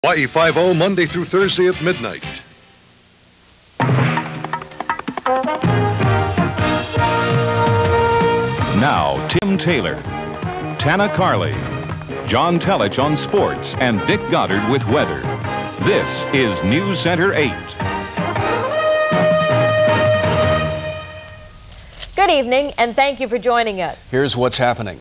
YE50 Monday through Thursday at midnight. Now, Tim Taylor, Tana Carley, John Telich on sports, and Dick Goddard with weather. This is NewsCenter 8. Good evening, and thank you for joining us. Here's what's happening.